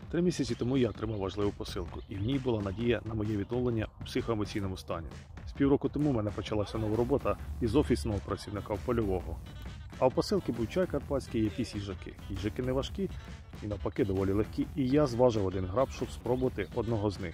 3 місяці тому я отримав важливу посилку, і в ній була надія на моє відновлення у психоемоційному стані. З півроку тому в мене почалася нова робота із офісного працівника польового. А в посилці був чай карпатський і якісь їжаки. Їжаки не важкі і навпаки доволі легкі, і я зважив 1 грам, щоб спробувати одного з них.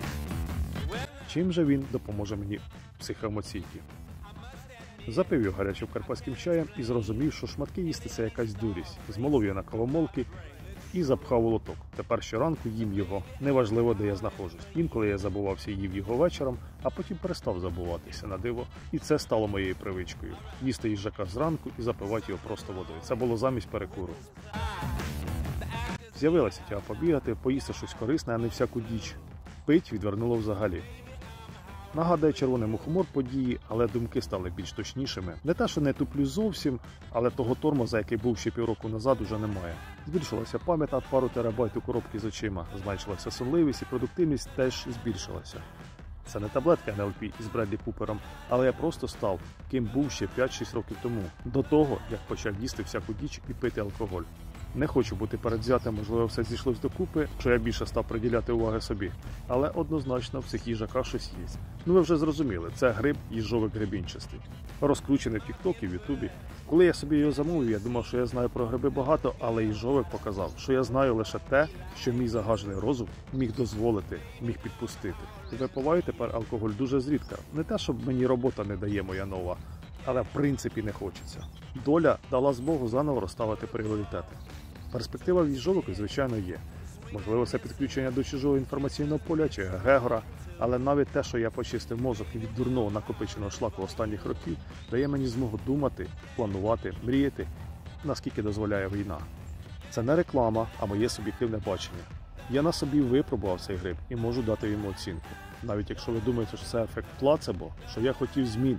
Чим же він допоможе мені в психоемоційці? Запив його гарячим карпатським чаєм і зрозумів, що шматки їсти – це якась дурість. Змолов його на кавомолки і запхав у лоток. Тепер щоранку їм його, неважливо, де я знаходжусь. Інколи я забувався і їв його вечором, а потім перестав забуватися на диво. І це стало моєю привичкою. Їсти їжака зранку і запивати його просто водою. Це було замість перекуру. З'явилася тяга побігати, поїсти щось корисне, а не всяку діч. Пить відвернуло взагалі. Нагадує червоний мухомор події, але думки стали більш точнішими. Не те, що не туплю зовсім, але того тормоза, який був ще півроку назад, уже немає. Збільшилася пам'ять на пару терабайт у коробки з очима, зменшилася сонливість і продуктивність теж збільшилася. Це не таблетка NLP із Бредлі Купером, але я просто став, ким був ще 5-6 років тому, до того, як почав їсти всяку діч і пити алкоголь. Не хочу бути передвзятим, можливо, все зійшлось докупи, що я більше став приділяти уваги собі. Але однозначно в цих їжаках щось є. Ну ви вже зрозуміли, це гриб їжовик грибінчастий. Розкручений в Тік-Токі, в Ютубі. Коли я собі його замовив, я думав, що я знаю про гриби багато, але їжовик показав, що я знаю лише те, що мій загажений розум міг дозволити, міг підпустити. Випиваю тепер алкоголь дуже зрідка. Не те, щоб мені робота не дає моя нова, але в принципі не хочеться. Доля дала змогу заново розставити пріоритети. Перспектива в їжовику, звичайно, є. Можливо, це підключення до чужого інформаційного поля чи егрегора, але навіть те, що я почистив мозок від дурного накопиченого шлаку останніх років, дає мені змогу думати, планувати, мріяти, наскільки дозволяє війна. Це не реклама, а моє суб'єктивне бачення. Я на собі випробував цей гриб і можу дати йому оцінку. Навіть якщо ви думаєте, що це ефект плацебо, що я хотів змін,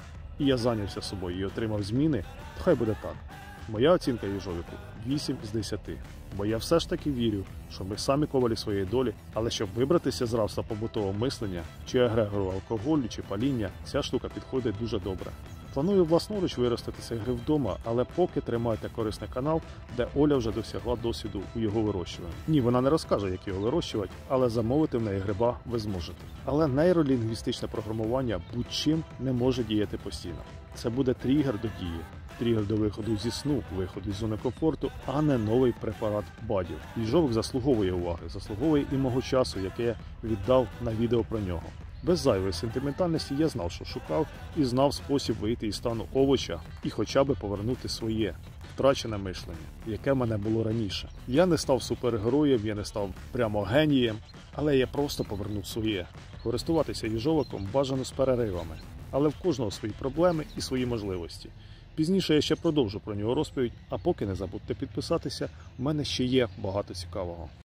і я зайнявся собою і отримав зміни, то хай буде так. Моя оцінка їжовику 8 з 10. Бо я все ж таки вірю, що ми самі ковалі своєї долі, але щоб вибратися з рабства побутового мислення, чи егрегору алкоголю, чи паління, ця штука підходить дуже добре. Планую власноруч виростити цей гриб вдома, але поки тримайте корисний канал, де Оля вже досягла досвіду у його вирощуванні. Ні, вона не розкаже, як його вирощувати, але замовити в неї гриба ви зможете. Але нейролінгвістичне програмування будь-чим не може діяти постійно. Це буде тригер до дії. Тригер до виходу зі сну, виходу з зони комфорту, а не новий препарат БАДів. Їжовик заслуговує уваги, заслуговує і мого часу, яке я віддав на відео про нього. Без зайвої сентиментальності я знав, що шукав, і знав спосіб вийти із стану овоча і хоча б повернути своє втрачене мишлення, яке в мене було раніше. Я не став супергероєм, я не став прямо генієм, але я просто повернув своє. Користуватися їжовиком бажано з переривами, але в кожного свої проблеми і свої можливості. Пізніше я ще продовжу про нього розповідь, а поки не забудьте підписатися, в мене ще є багато цікавого.